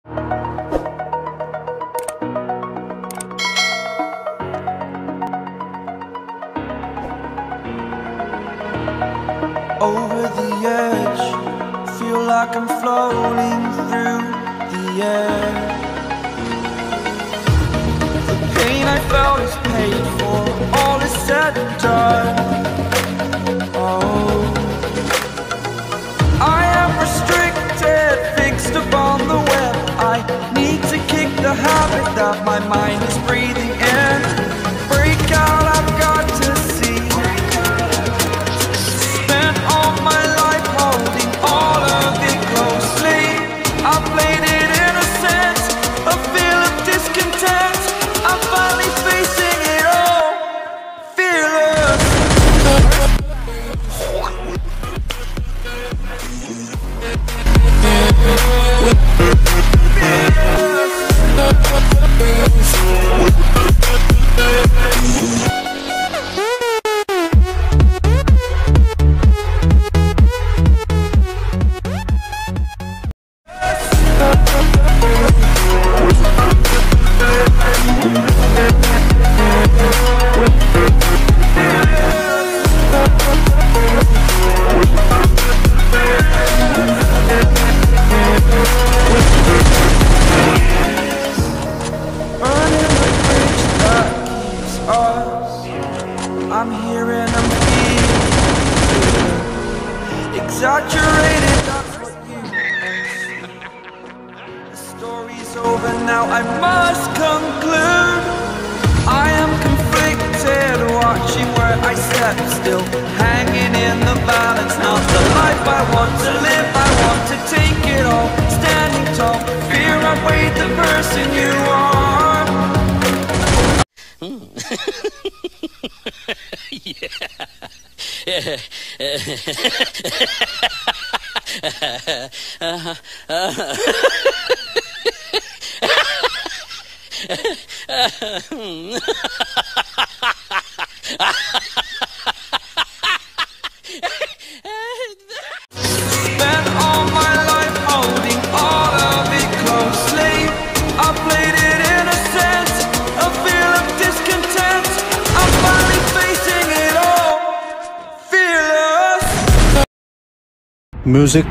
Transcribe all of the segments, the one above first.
Over the edge, feel like I'm floating through the air. The pain I felt is paid for, all is said and done. Oh, I am restricted, fixed upon the web. I need to kick the habit that my mind is breathing in. Break out, I've got to see. Spent all my life holding all of it closely. I played it innocent, a feel of discontent. I'm finally facing it all, fearless. I'm here and I'm feeling exaggerated, that's what you think. The story's over now, I must conclude. I am conflicted, watching where I step still, hanging in the balance. Not the life I want to live, I want to take it all. Standing tall, fear outweighed the person you are. Spent all my life holding all of it closely. I played it innocent, a feel of discontent. I'm finally facing it all, fearless. Music.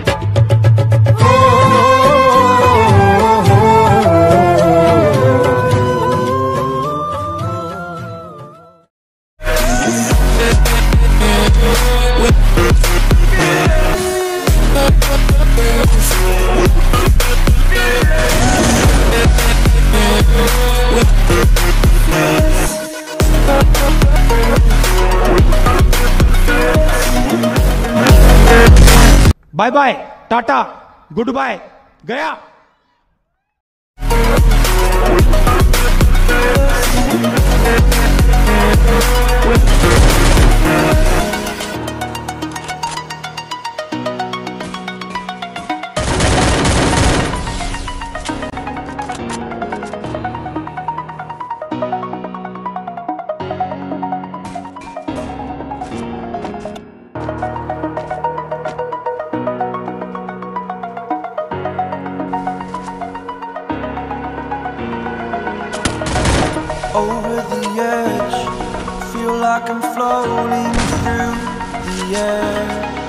Bye bye, tata, good bye, गया। Over the edge, feel like I'm floating through the air.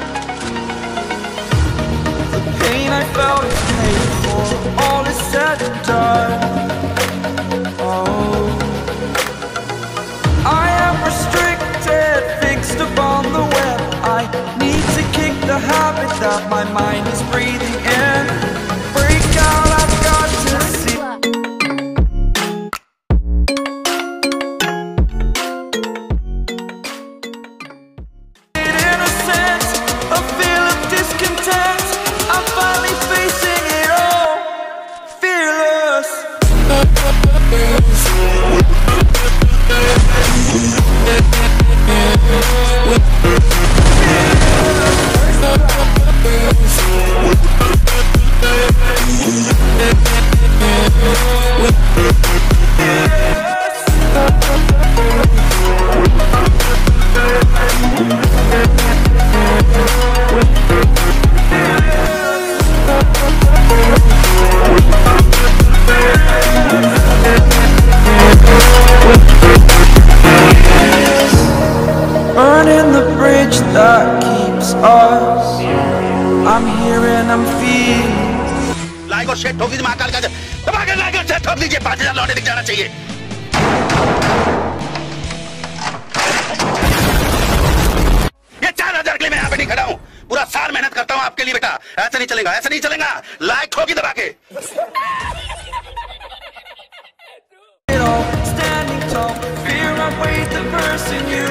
The pain I felt is paid for, all is said and done. Oh, I am restricted, fixed upon the web. I need to kick the habit that my mind is breathing in. Break out, I've got to see. A feel of discontent. I'm finally facing it all, just us. I'm here and I'm feeling. Like और share ठोक दीजिए महाकाल का दबा के like और share ठोक दीजिए 5000 लौटे दिख जाना चाहिए। ये 4000 के लिए मैं यहाँ पे नहीं खड़ा हूँ, पूरा साल मेहनत करता हूँ आपके लिए बेटा। ऐसा नहीं चलेगा, ऐसा नहीं चलेगा। लाइक ठोकी दबा के। Standing tall, fear outweighs the person you